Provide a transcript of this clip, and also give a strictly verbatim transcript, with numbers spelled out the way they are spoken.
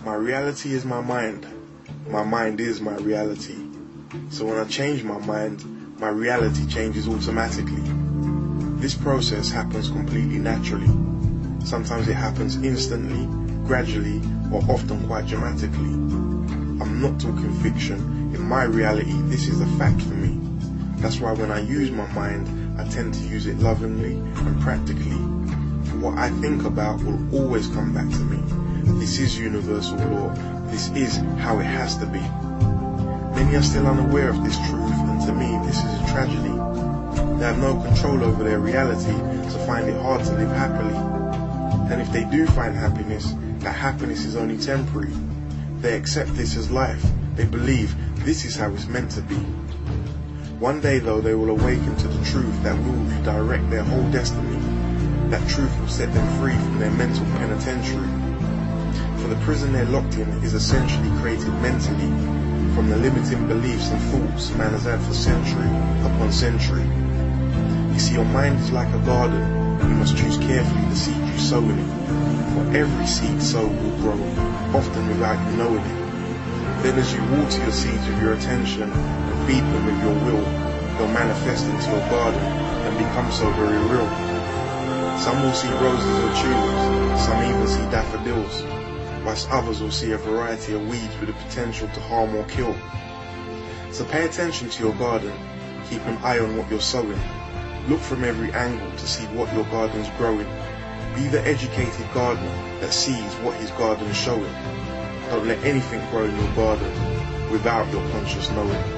My reality is my mind. My mind is my reality. So when I change my mind, my reality changes automatically. This process happens completely naturally. Sometimes it happens instantly, gradually, or often quite dramatically. I'm not talking fiction. In my reality, this is a fact for me. That's why when I use my mind, I tend to use it lovingly and practically. What I think about will always come back to me. This is universal law. This is how it has to be. Many are still unaware of this truth, and to me this is a tragedy. They have no control over their reality, so find it hard to live happily. And if they do find happiness, that happiness is only temporary. They accept this as life. They believe this is how it's meant to be. One day though, they will awaken to the truth that will redirect their whole destiny. That truth will set them free from their mental penitentiary. For the prison they're locked in is essentially created mentally, from the limiting beliefs and thoughts man has had for century upon century. You see, your mind is like a garden. You must choose carefully the seed you sow in it. For every seed sown will grow, often without you knowing it. Then as you water your seeds with your attention and feed them with your will, they'll manifest into your garden and become so very real. Some will see roses or tulips, some even see daffodils, whilst others will see a variety of weeds with the potential to harm or kill. So pay attention to your garden, keep an eye on what you're sowing. Look from every angle to see what your garden's growing. Be the educated gardener that sees what his garden's showing. Don't let anything grow in your garden without your conscious knowing.